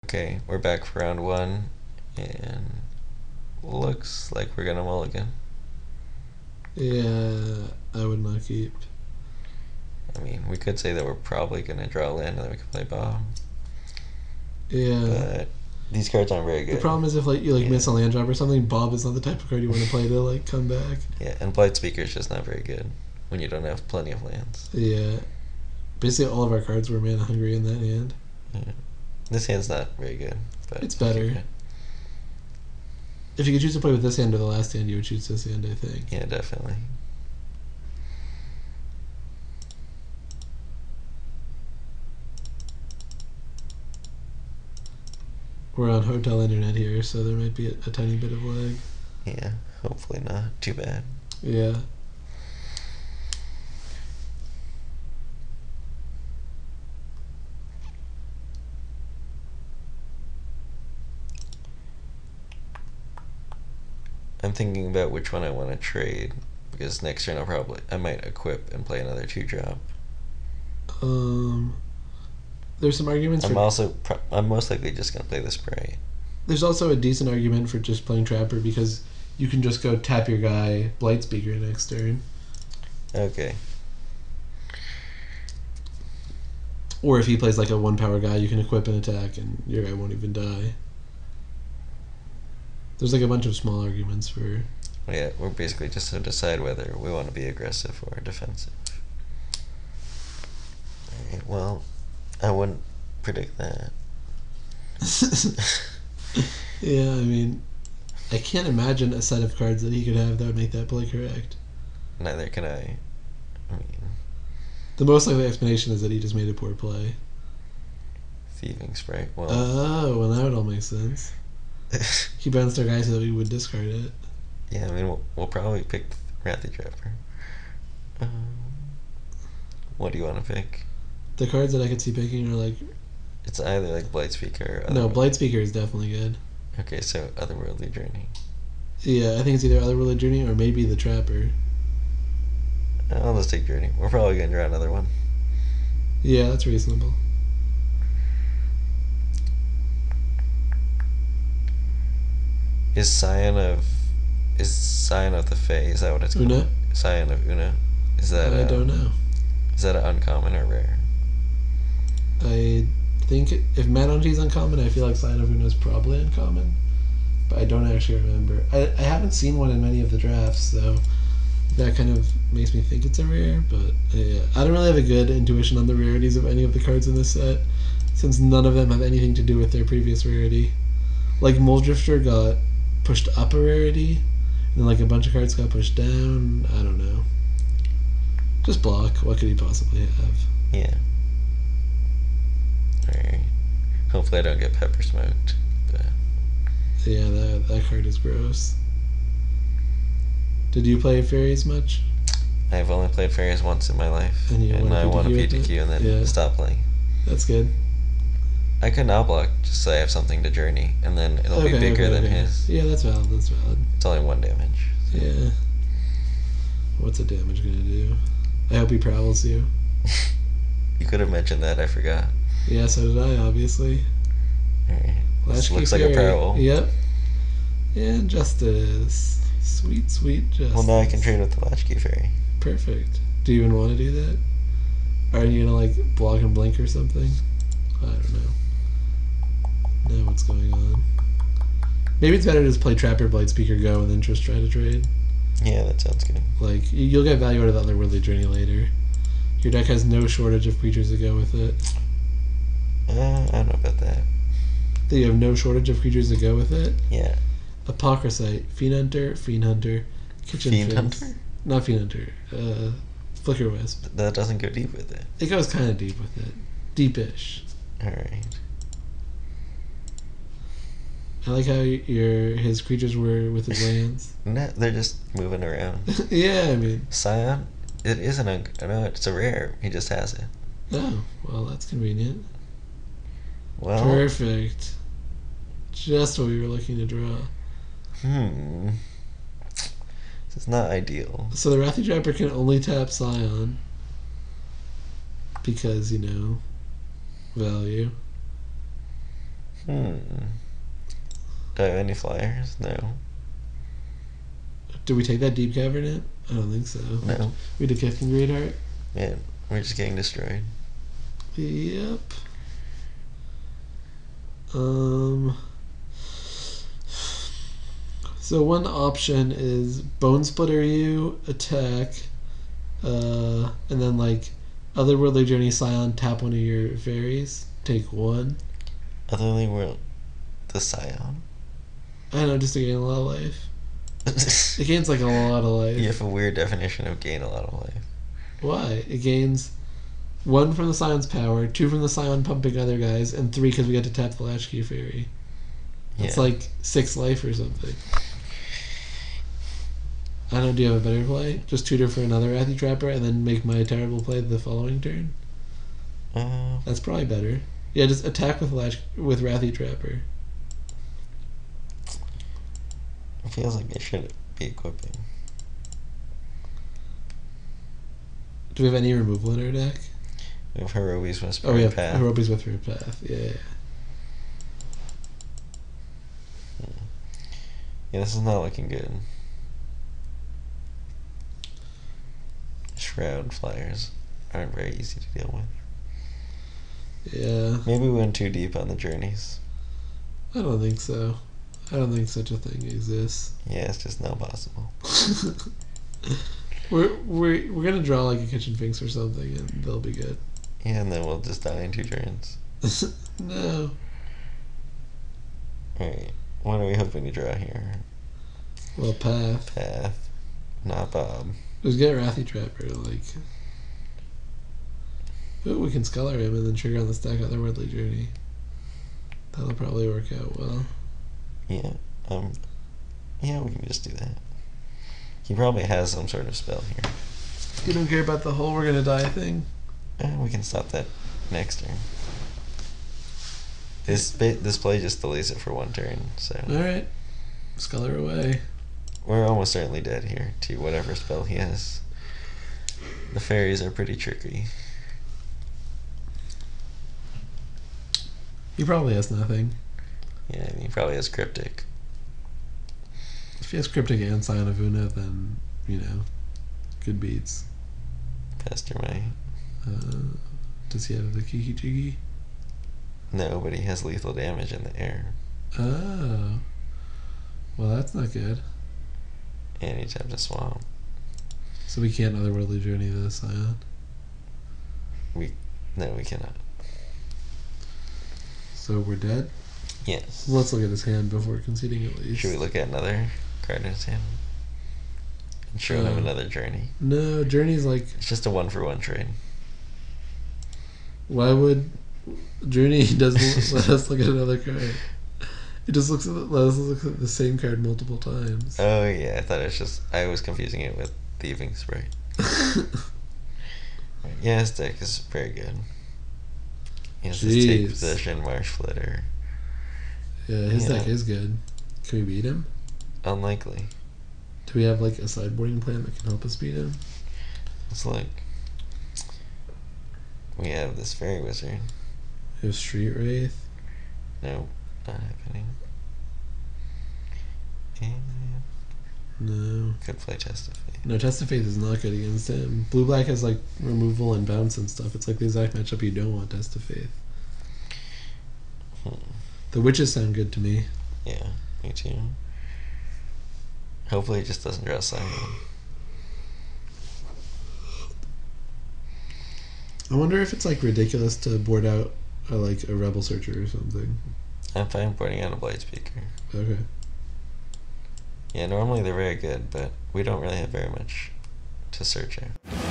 Okay, we're back for round one, and looks like we're gonna mulligan. Yeah, I would not keep. I mean, we could say that we're probably gonna draw land and then we can play bomb, Yeah. but these cards aren't very good. The problem is if you miss a land drop or something, Bob is not the type of card you want to play to come back. Yeah, and Blight Speaker is just not very good when you don't have plenty of lands. Yeah. Basically all of our cards were mana hungry in that hand. Yeah. This hand's not very good, but it's better. Okay. If you could choose to play with this hand or the last hand, you would choose this hand, I think. Yeah, definitely. We're on hotel internet here, so there might be a tiny bit of lag. Yeah, hopefully not too bad. Yeah. I'm thinking about which one I want to trade, because next turn I might equip and play another 2-drop. There's some arguments. I'm most likely just gonna play this Prix. There's also a decent argument for just playing Trapper because you can just go tap your guy Blight Speaker next turn. Okay. Or if he plays like a 1-power guy, you can equip an attack and your guy won't even die. There's a bunch of small arguments for... Yeah, we're basically just to decide whether we want to be aggressive or defensive. Alright, well, I wouldn't predict that. Yeah, I mean, I can't imagine a set of cards that he could have that would make that play correct. Neither can I. I mean... The most likely explanation is that he just made a poor play. Thieving Sprite, well... Oh, well now it all makes sense. He bounced our guy so that we would discard it. Yeah, I mean, we'll probably pick Wrathy Trapper. What do you want to pick? The cards that I could see picking are It's either Blight Speaker or... No, Blight Speaker is definitely good. Okay, so Otherworldly Journey. Yeah, I think it's either Otherworldly Journey or maybe the Trapper. I'll just take Journey. We're probably going to draw another one. Yeah, that's reasonable. Is Scion of the Fae, is that what it's called? Una? Scion of Una. Is that I don't know. Is that an uncommon or rare? I think if Manonji is uncommon, I feel like Scion of Una is probably uncommon. But I don't actually remember. I haven't seen one in many of the drafts, so that kind of makes me think it's a rare. But yeah, I don't really have a good intuition on the rarities of any of the cards in this set, since none of them have anything to do with their previous rarity. Muldrifter got pushed up a rarity, and then a bunch of cards got pushed down. I don't know. Just block. What could he possibly have? Yeah. Alright. Hopefully I don't get pepper smoked. But... Yeah, that card is gross. Did you play fairies much? I've only played fairies once in my life, and I want to PTQ and then stop playing. That's good. I could now block just so I have something to journey, and then it'll be bigger than his. Yeah, that's valid. It's only 1 damage. So. Yeah. What's the damage gonna do? I hope he prowls you. You could have mentioned that, I forgot. Yeah, so did I, obviously. Alright. This looks like a prowl. Yep. And Justice. Sweet, sweet Justice. Well, now I can trade with the Latchkey Fairy. Perfect. Do you even want to do that? Are you gonna block and blink or something? I don't know. Now what's going on? Maybe it's better to just play Trapper, Blight Speaker, go, and then just try to trade. Yeah, that sounds good. You'll get value out of the Otherworldly Journey later. Your deck has no shortage of creatures to go with it. I don't know about that. You have no shortage of creatures to go with it? Yeah. Apocryphite, Fiend Hunter, Kitchen Fiend Fizz. Hunter? Not Fiend Hunter. Flicker Wisp. That doesn't go deep with it. It goes kind of deep with it. Deepish. Alright. I like how his creatures were with his lands. No, they're just moving around. Yeah, I mean... Scion? It isn't no, it's a rare. He just has it. Oh, well, that's convenient. Well... Perfect. Just what we were looking to draw. This is not ideal. So the Wrathy Trapper can only tap Scion. Because, value. Do I have any flyers? No. Did we take that deep cavern yet? I don't think so. No. We did Kithkin Greatheart? Man, we're just getting destroyed. Yep. So one option is Bone Splitter you, attack, and then like Otherworldly Journey Scion, tap one of your fairies, take one. Otherworldly the Scion? I don't know, just to gain a lot of life. It gains like a lot of life. You have a weird definition of gain a lot of life. Why? It gains 1 from the Scion's power, 2 from the Scion pumping other guys, and 3 because we get to tap the Latchkey Fairy. It's like 6 life or something. I don't know, do you have a better play? Just tutor for another Wrathy Trapper and then make my terrible play the following turn? That's probably better. Yeah, just attack with Wrathy Trapper. It feels like they should be equipping. Do we have any removal in our deck? We have Hirobi's Whisper. Oh, we have Path. Hirobi's Whisper Path. Yeah. Yeah, this is not looking good. Shroud flyers aren't very easy to deal with. Yeah. Maybe we went too deep on the journeys. I don't think so. I don't think such a thing exists. Yeah, it's just not possible. We're gonna draw like a Kitchen Finks or something, and they'll be good. Yeah, and then we'll just die in 2 turns. No. Alright, what are we hoping to draw here? Well, Path. Path. Not Bob. Just get Wrathy Trapper, like. But we can Sculler him and then trigger on the stack Otherworldly Journey. That'll probably work out well. Yeah, yeah, we can just do that. He probably has some sort of spell here. You don't care about the whole we're gonna die thing? We can stop that next turn. This play just delays it for 1 turn, so... Alright. Sculler away. We're almost certainly dead here to whatever spell he has. The fairies are pretty tricky. He probably has nothing. Yeah, I mean, he probably has Cryptic. If he has Cryptic and Scion of Una, then, good beats. Pestermite. Does he have the Kiki Jiggy? No, but he has lethal damage in the air. Oh. Well, that's not good. And he'd have to swamp. So we can't Otherworldly Journey the Scion? No, we cannot. So we're dead? Yes. Let's look at his hand before conceding at least. Should we look at another card in his hand? And show him another journey. No, Journey's like... It's just a 1-for-1 trade. Why would... Journey doesn't let us look at another card. It just let us look at the same card multiple times. Oh yeah, I thought it was just... I was confusing it with Thieving Sprite. Yeah, his deck is very good. He has this Take Possession, Marsh Flitter. Yeah, his deck is good. Can we beat him? Unlikely. Do we have like a sideboarding plan that can help us beat him? Let's look. We have this Fairy Wizard. We have Street Wraith. No, not happening. And No. could play Test of Fate. No, Test of Faith is not good against him. Blue Black has like removal and bounce and stuff. It's like the exact matchup you don't want, Test of Faith. The witches sound good to me. Yeah, me too. Hopefully it just doesn't draw Simon. I wonder if it's like ridiculous to board out a Rebel Searcher or something. I'm fine boarding out a Blight Speaker. Okay. Yeah, normally they're very good, but we don't really have very much to search out.